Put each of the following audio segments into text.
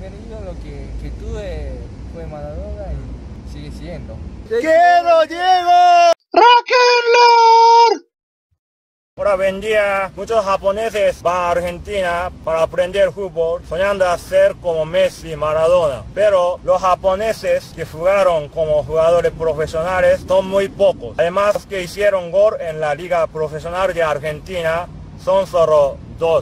primer ídolo que tuve fue Maradona y sigue siendo. ¡Quiero Diego! ¡Rock'n'Roll! Ahora buen día. Muchos japoneses van a Argentina para aprender fútbol, soñando a ser como Messi y Maradona. Pero los japoneses que jugaron como jugadores profesionales son muy pocos. Además, los que hicieron gol en la Liga Profesional de Argentina son solo 2.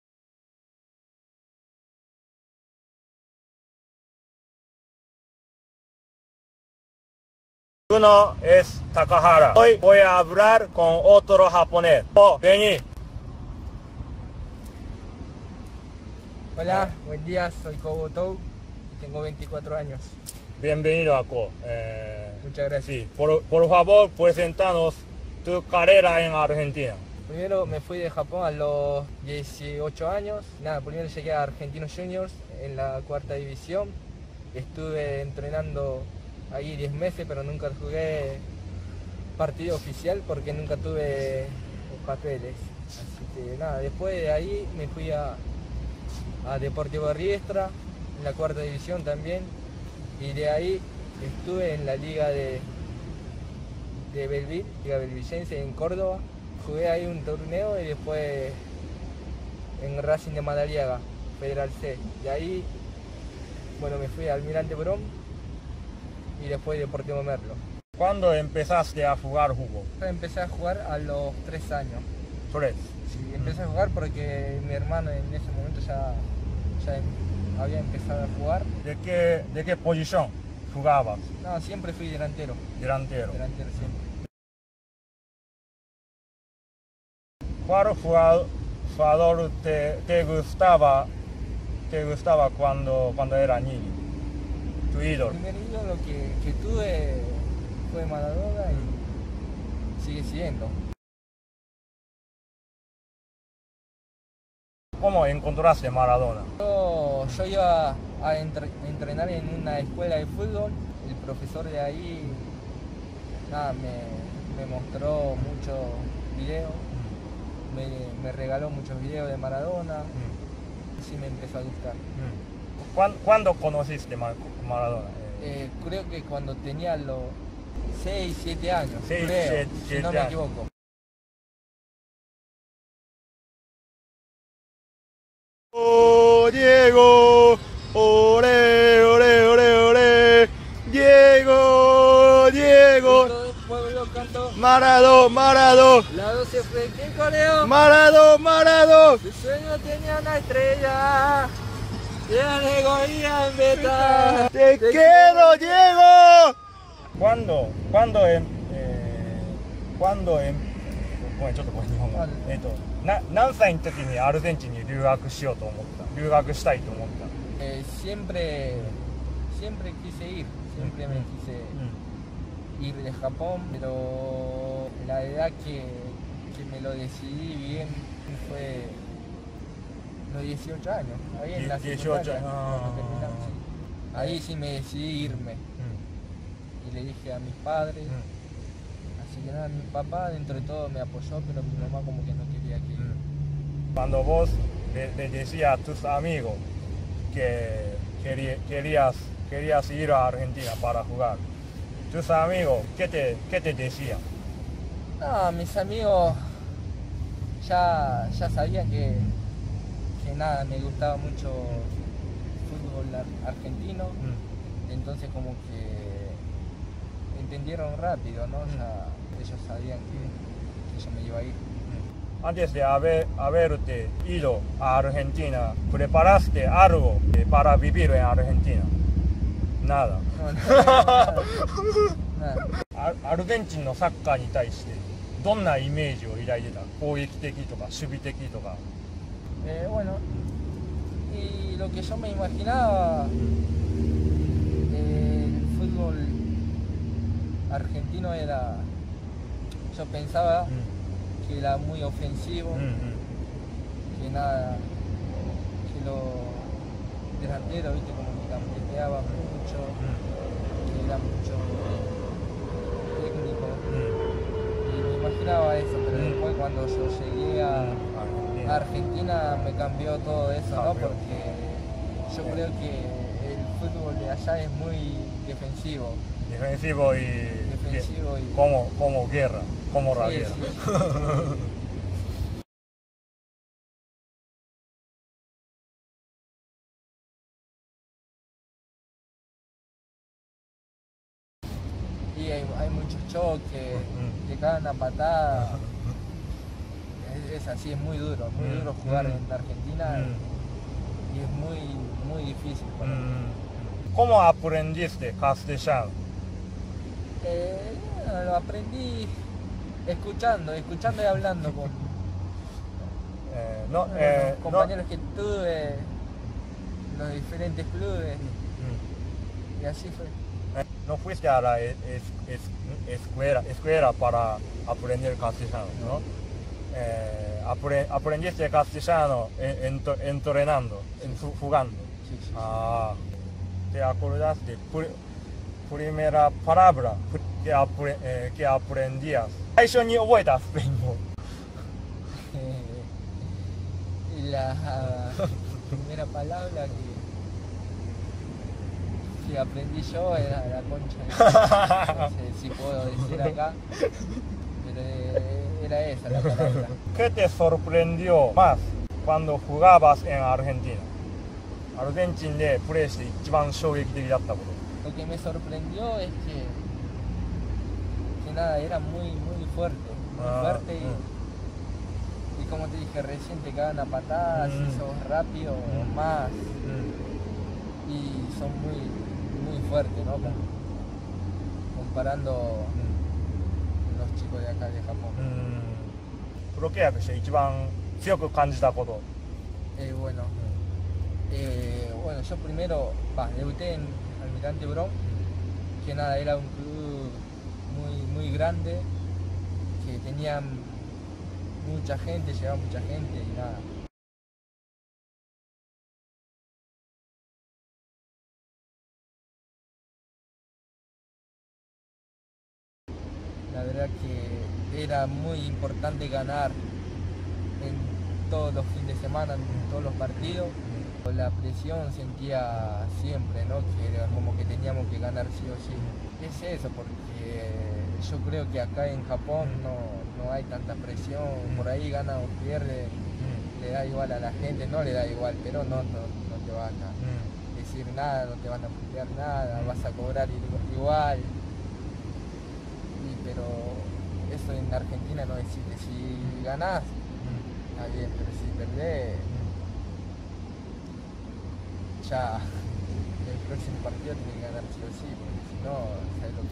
Uno es Takahara. Hoy voy a hablar con otro japonés. Oh, vení. Hola, buen día, soy Kobo Tou, tengo 24 años. Bienvenido a Ko. Muchas gracias. Sí, por favor, preséntanos tu carrera en Argentina. Primero me fui de Japón a los 18 años. Primero llegué a Argentinos Juniors en la 4ª división. Estuve entrenando ahí 10 meses, pero nunca jugué partido oficial porque nunca tuve los papeles. Así que después de ahí me fui a Deportivo Riestra, en la 4ª división también. Y de ahí estuve en la liga de Belville, Liga Belvillense en Córdoba. Jugué ahí un torneo y después en Racing de Madariaga, Federal C. De ahí, me fui a Almirante Brown y después Deportivo Merlo. ¿Cuándo empezaste a jugar fútbol? Empecé a jugar a los 3 años. 3. Sí, empecé a jugar porque mi hermano en ese momento ya había empezado a jugar. ¿De qué posición jugabas? No, siempre fui delantero. Delantero. Delantero siempre. ¿Cuál jugador te gustaba cuando era niño? Tu ídolo. El primer ídolo que tuve fue Maradona y sigue siendo. ¿Cómo encontraste Maradona? Yo iba a entrenar en una escuela de fútbol. El profesor de ahí me mostró muchos videos. Me regaló muchos videos de Maradona. Sí me empezó a gustar. ¿Cuándo conociste Maradona? Creo que cuando tenía los 6, 7 años, 6, creo, 7 si no me años. equivoco. ¡Oh, Diego! ¡Ole, ole, ole, ole! ¡Diego, Diego! Todo el pueblo cantó. Marado! La 12 fue quien coreó. Marado! Su sueño tenía una estrella. Y alegoría en beta. ¡Te quiero, Diego! ¿Cuándo ごめん、ちょっとこれ日本語。何歳の時にアルゼンチンに留学しようと思った？留学したいと思った？ Siempre quise ir, siempre me quise ir de Japón, pero la edad que me lo decidí bien fue los 18 años, ahí en la 18 secundaria, años. cuando terminamos, sí. Ahí sí me decidí irme y le dije a mis padres, así que mi papá dentro de todo me apoyó, pero mi mamá como que no quería que... Cuando vos le decías a tus amigos que querías ir a Argentina para jugar, tus amigos, ¿qué te decían? No, mis amigos ya sabían que me gustaba mucho el fútbol argentino, entonces como que entendieron rápido, ¿no? Ya ellos sabían que yo me iba a ir. Antes de haberte ido a Argentina, ¿preparaste algo para vivir en Argentina? Nada. Nada. アルゼンチンのサッカーに対してどんなイメージを抱いてた？攻撃的とか守備的とか。 Y lo que yo me imaginaba, el fútbol argentino era, yo pensaba que era muy ofensivo, que los delanteros, viste, como que gambeteaban mucho, que era mucho técnico, y me imaginaba eso, pero después cuando yo llegué a Argentina me cambió todo eso, ¿no? Porque Yo creo que el fútbol de allá es muy defensivo. Defensivo y, Defensivo y... como guerra, como la Sí, guerra. sí. Y hay muchos choques, te cagan a patada. Es así, es muy duro jugar en Argentina y es muy difícil. ¿Cómo aprendiste castellano? Lo aprendí escuchando y hablando con No, los compañeros que tuve en los diferentes clubes y así fue. No fuiste a la escuela para aprender castellano, ¿no? Aprendiste castellano entrenando, jugando. Sí, sí. Ah, ¿te acordás de primera palabra que aprendías? 最初に覚えたスペイン語。 La primera palabra que aprendí yo era la concha. No sé si puedo decir acá, pero era esa la palabra. ¿Qué te sorprendió más cuando jugabas en Argentina? アルゼンチンでプレーして一番衝撃的だったこと。 Lo que me sorprendió es que nada, era muy fuerte, y como te dije recién te cagan a patadas, si sos rápido más, y son muy fuertes, ¿no? Comparando los chicos de acá de Japón. プロ契約して一番強く感じたこと。 Bueno, yo primero debuté en Almirante Brown, que nada, era un club muy grande, que tenía mucha gente, llegaba mucha gente y nada. La verdad que era muy importante ganar en todos los fines de semana, en todos los partidos. La presión sentía siempre, ¿no? Que era como que teníamos que ganar sí o sí. Es eso, porque yo creo que acá en Japón no hay tanta presión, por ahí gana o pierde, le da igual a la gente, no le da igual, pero no te van a decir nada, no te van a putear nada, vas a cobrar igual. Pero eso en Argentina no existe. Si ganás, está bien, pero si perdés, ya el próximo partido tiene que ganar sí o sí, porque si no, sabes lo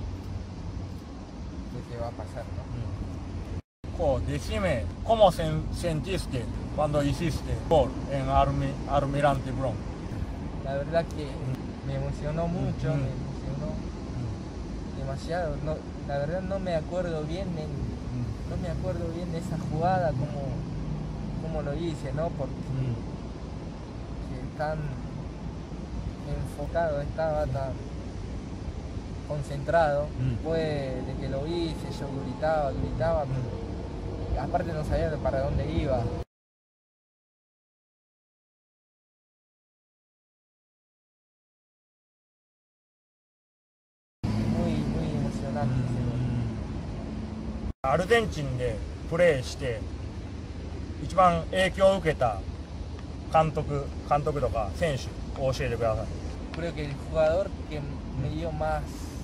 que va a pasar, ¿no? Decime, ¿cómo sentiste cuando hiciste gol en Almirante Brown? La verdad que me emocionó mucho, me emocionó demasiado. No, la verdad no me acuerdo bien de esa jugada, como lo hice, ¿no? Porque tan enfocado estaba, tan concentrado. Después de que lo hice, yo gritaba, pero aparte no sabía para dónde iba. Muy emocionante ese gol. アルゼンチンでプレーして一番影響を受けた監督とか選手を教えてください。 Creo que el jugador que me dio más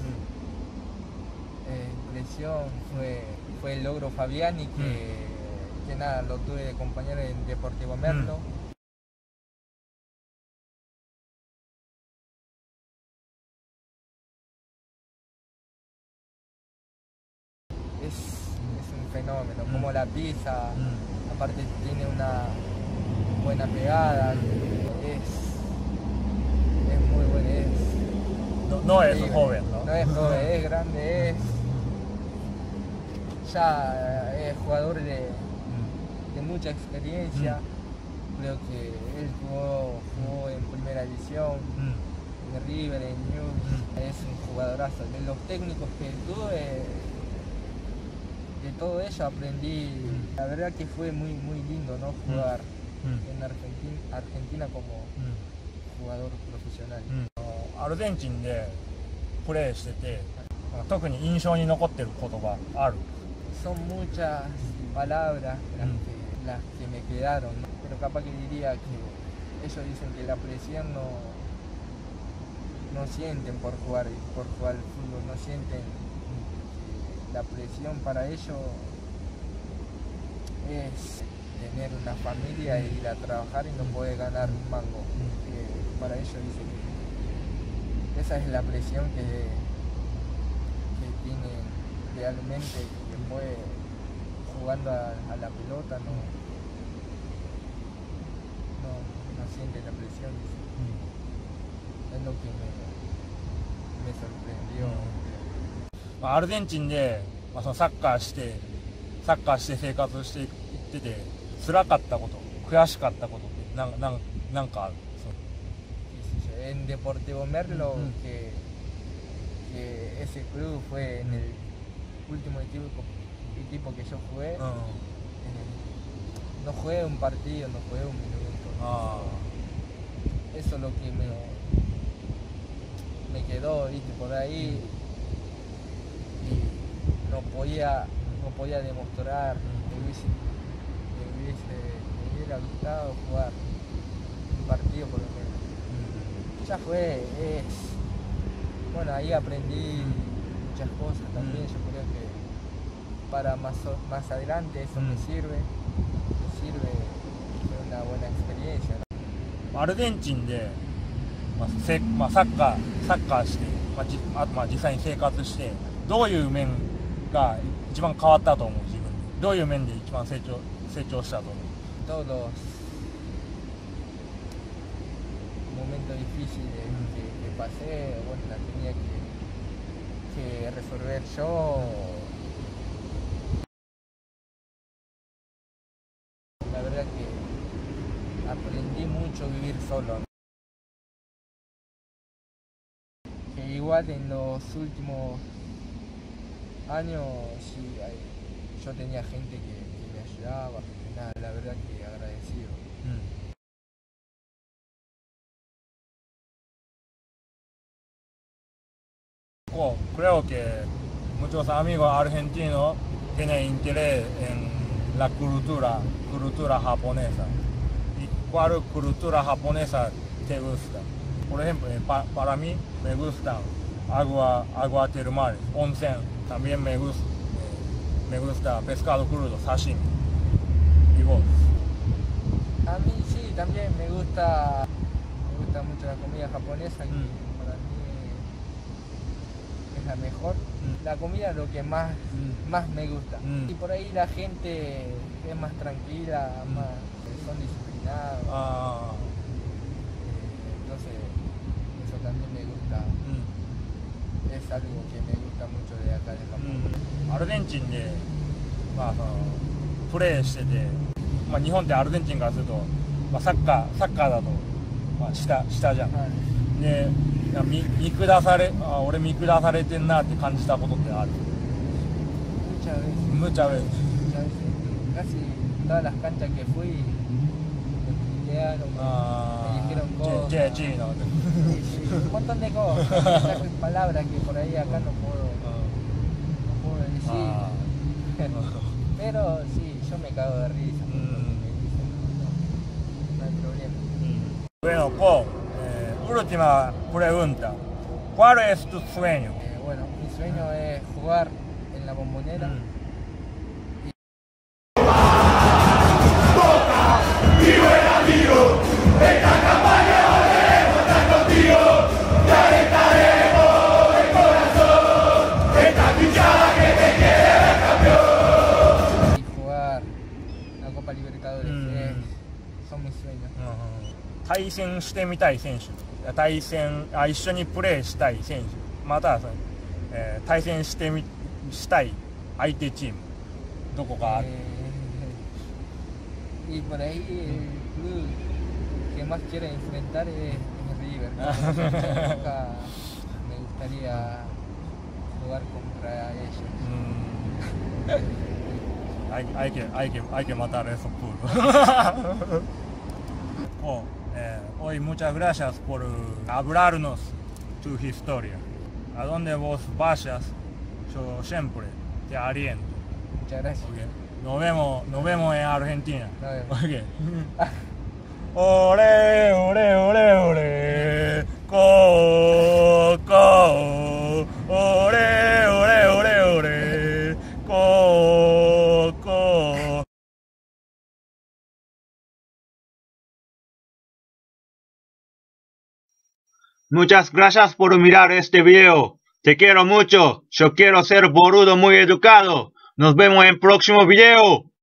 impresión fue el Logro Fabiani, que nada, lo tuve de compañero en Deportivo Merlo. Es un fenómeno, como la pisa, aparte tiene una buena pegada, es muy bueno, No es joven, ¿no? No es joven, es grande, ya es jugador de mucha experiencia. Creo que él jugó en primera división, en River, en News, es un jugadorazo. De los técnicos que tuve, de todo ello aprendí. La verdad que fue muy lindo, ¿no? Jugar en Argentina jugador profesional. アルゼンチンでプレーしてて、特に印象に残ってる言葉ある？ Son muchas palabras las que me quedaron, ¿no? Pero capaz que diría que ellos dicen que la presión no sienten por jugar al fútbol, no sienten la presión para ellos es tener una familia e ir a trabajar y no poder ganar un mango. Para ellos dicen que esa es la presión que tienen realmente, que después jugando a la pelota no sienten la presión. Es lo que me sorprendió. アルゼンチンで、そのサッカーして生活していってて辛かったこと、悔しかったことってなんかある？ En Deportivo Merlo, que ese club fue en el último equipo que yo jugué, no jugué un partido, no jugué un minuto. Eso es lo que me quedó, ¿viste? Por ahí y no podía demostrar, me hubiera gustado jugar un partido por lo menos. Ya fue, bueno, ahí aprendí muchas cosas también. Yo creo que para más adelante eso me sirve, fue una buena experiencia, ¿no? アルゼンチンで、サッカーして、実際に生活してどういう面が一番変わったと思う？自分でどういう面で一番成長したと思う？ Todos los momentos difíciles que pasé, bueno, la tenía que resolver yo. La verdad que aprendí mucho a vivir solo. Que igual en los últimos años sí, yo tenía gente que me ayudaba, nada, la verdad que agradecido. Creo que muchos amigos argentinos tienen interés en la cultura japonesa. ¿Y cuál cultura japonesa te gusta? Por ejemplo, para mí me gusta agua termal, onsen. También me gusta pescado crudo, sashimi. ¿Y vos? A mí sí, también me gusta mucho la comida japonesa, que para mí es la mejor. La comida es lo que más me gusta. Y por ahí la gente es más tranquila, son disciplinados. Entonces eso también me gusta. Es algo que me gusta mucho de acá de Japón. アルゼンチンで、プレーしてて、日本ってアルゼンチンからすると、サッカーだと、下じゃん。で俺見下されてんなって感じたことってある？ Muchas veces. Casi todas las canchas que fui me pelearon, me dijeron cosas. Un montón de cosas, palabras que por ahí acá no puedo decir. Pero sí, yo me cago de risa. No hay problema. Bueno, Paul, última pregunta. ¿Cuál es tu sueño? Bueno, mi sueño es jugar en la Bombonera. Son mis sueños. 対戦してみたい選手、一緒にプレーしたい選手、または対戦したい相手チーム、どこかある？ Y por ahí el club que más quiero enfrentar es River. Nunca me gustaría jugar contra ellos. Hay que matar esos puros. Hoy muchas gracias por hablarnos tu historia. A donde vos vayas, yo siempre te aliento. Muchas gracias. Okay. Nos vemos en Argentina. Nos vemos. Okay. Ole, ole, ole, ole, co, co, ole, ole, ole, ole, co, co. Muchas gracias por mirar este video. Te quiero mucho. Yo quiero ser boludo muy educado. Nos vemos en el próximo video.